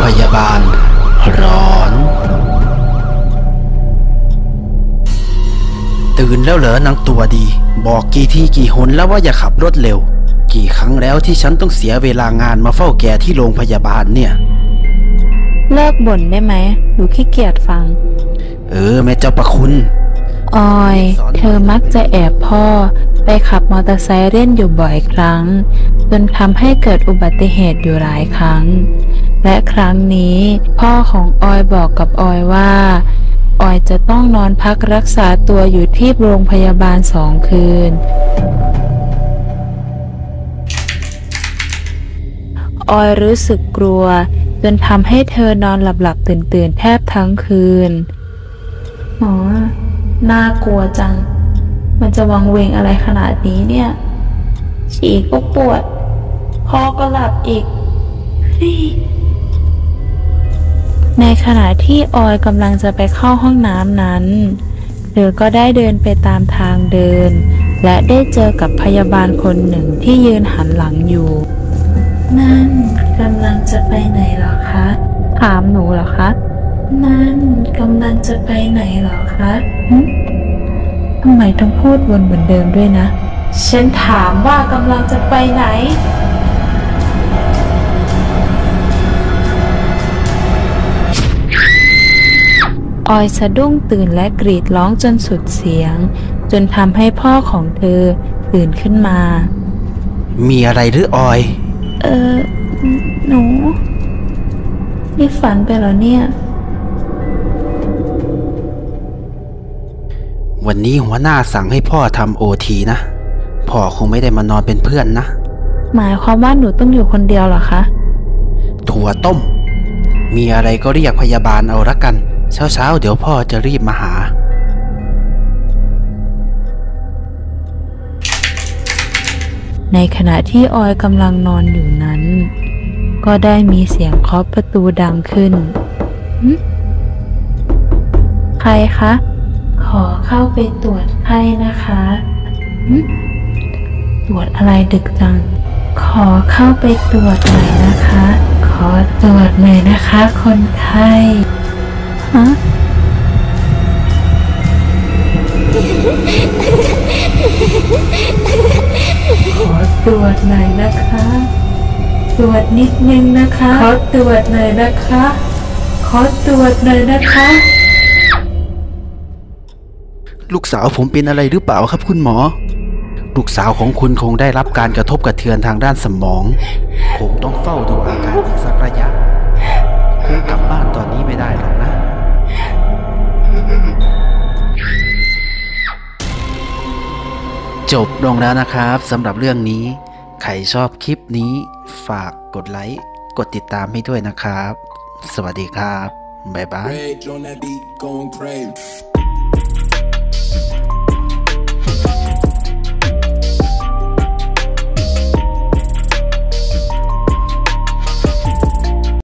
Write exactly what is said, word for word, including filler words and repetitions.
ยาบาลร้อนตื่นแล้วเหรอนางตัวดีบอกกี่ที่กี่หนแล้วว่าอย่าขับรถเร็วกี่ครั้งแล้วที่ฉันต้องเสียเวลางานมาเฝ้าแกที่โรงพยาบาลเนี่ยเลิกบ่นได้ไหมหนูขี้เกียจฟังเออแม่เจ้าประคุณออยเธอมักจะแอบพ่อไปขับมอเตอร์ไซค์เล่นอยู่บ่อยครั้งจนทำให้เกิดอุบัติเหตุอยู่หลายครั้งและครั้งนี้พ่อของออยบอกกับออยว่าออยจะต้องนอนพักรักษาตัวอยู่ที่โรงพยาบาลสองคืนออยรู้สึกกลัวจนทำให้เธอนอนหลับๆตื่นๆแทบทั้งคืนอ๋อน่ากลัวจังมันจะวังเวงอะไรขนาดนี้เนี่ยฉี่ก็ปวดพ่อก็หลับอีกในขณะที่ออยกำลังจะไปเข้าห้องน้ำนั้นเธอก็ได้เดินไปตามทางเดินและได้เจอกับพยาบาลคนหนึ่งที่ยืนหันหลังอยู่นั่นกำลังจะไปไหนเหรอคะถามหนูเหรอคะนั่นกำลังจะไปไหนเหรอคะทำไมต้องพูดวนเหมือนเดิมด้วยนะฉันถามว่ากำลังจะไปไหนออยสะดุ้งตื่นและกรีดร้องจนสุดเสียงจนทำให้พ่อของเธอตื่นขึ้นมามีอะไรหรือออยเออหนูนี่ฝันไปเหรอเนี่ยวันนี้หัวหน้าสั่งให้พ่อทำโอทีนะพ่อคงไม่ได้มานอนเป็นเพื่อนนะหมายความว่าหนูต้องอยู่คนเดียวเหรอคะถั่วต้มมีอะไรก็เรียกพยาบาลเอาละกันเช้าๆเดี๋ยวพ่อจะรีบมาหาในขณะที่ออยกำลังนอนอยู่นั้นก็ได้มีเสียงเคาะประตูดังขึ้นใครคะขอเข้าไปตรวจไข้นะคะตรวจอะไรดึกจังขอเข้าไปตรวจหน่อยนะคะขอตรวจหน่อยนะคะคนไข้ฮะขอตรวจหน่อยนะคะตรวจนิดนึงนะคะขอตรวจหน่อยนะคะขอตรวจหน่อยนะคะลูกสาวผมเป็นอะไรหรือเปล่าครับคุณหมอลูกสาวของคุณคงได้รับการกระทบกระเทือนทางด้านสมองคงต้องเฝ้าดูอาการอีกสักระยะคงกลับบ้านตอนนี้ไม่ได้หรอกนะจบลงแล้วนะครับสำหรับเรื่องนี้ใครชอบคลิปนี้ฝากกดไลค์กดติดตามให้ด้วยนะครับสวัสดีครับบ๊ายบาย